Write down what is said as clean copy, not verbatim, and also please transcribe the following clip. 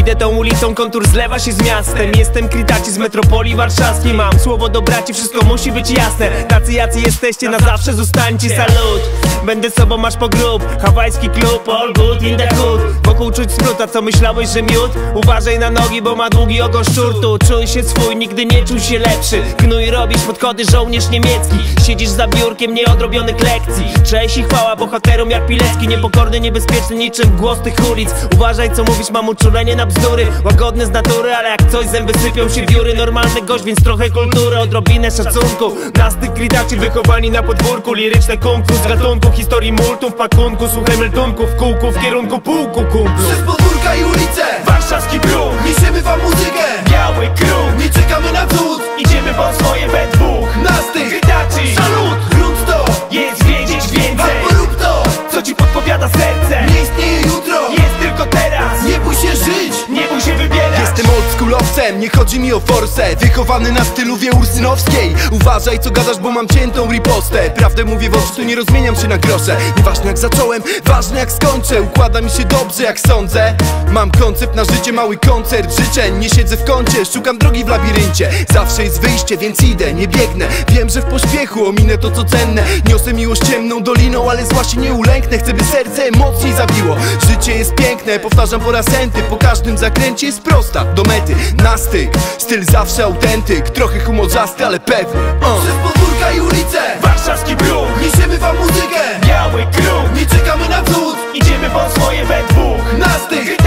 Idę tą ulicą, kontur zlewa się z miastem. Jestem Kritaczi z metropolii warszawskiej. Mam słowo do braci, wszystko musi być jasne. Tacy jacy jesteście, na zawsze zostańcie. Salut, będę sobą aż po grób. Hawajski klub, all good in the hood. Wokół czuć spruta, co myślałeś, że miód? Uważaj na nogi, bo ma długi ogon szczurtu. Czuj się swój, nigdy nie czuj się lepszy. Gnój robisz podchody, żołnierz niemiecki. Siedzisz za biurkiem nieodrobionych lekcji. Cześć i chwała bohaterom jak Pilecki. Niepokorny, niebezpieczny, niczym głos tych ulic. Uważaj co mówisz, mam uczulenie na bzdury. Łagodny z natury, ale jak coś zęby sypią się wióry. Normalny gość, więc trochę kultury, odrobinę szacunku. Nastyk Kritaczi, wychowani na podwórku. Liryczne kumku z gatunku, historii multum w pakunku. Słuchaj meltunku w kółku, w kierunku pułku kumplu. Przez podwórka i ulice, warszawski bruk, niesiemy wam muzykę. biały kruk, Nie czekamy na cud, idziemy po swoje we dwóch. Nastyk Kritaczi, Salut, grunt to, jest wiedzieć więcej. rób to, Co ci podpowiada serce? nie istnieje jutro. Jest tylko teraz. Nie bój się żyć, Nie bój się wybierać. jestem oldschoolowcem, nie chodzi mi o forsę. Wychowany na stylu ursynowskiej. Uważaj co gadasz, bo mam ciętą ripostę. Prawdę mówię w oczy, tu nie rozmieniam się na grosze. Nieważne jak zacząłem, ważne jak skończę. Układa mi się dobrze jak sądzę. Mam koncept na życie, mały koncert życzeń. Nie siedzę w kącie, szukam drogi w labiryncie. Zawsze jest wyjście, więc idę, nie biegnę. Wiem, że w pośpiechu ominę to co cenne. Niosę miłość ciemną doliną, ale zła się nie ulęknę. Chcę by serce mocniej zabiło. Życie jest piękne, powtarzam po raz enty. Po każdym zakręcie jest prosta, do mety. Nastyk, styl zawsze autentyk. Trochę humorzasty, ale pewny. Przez podwórka i ulice, Warszawski bruk, niesiemy wam muzykę. biały kruk, Nie czekamy na cud, idziemy po swoje we dwóch. Nastyk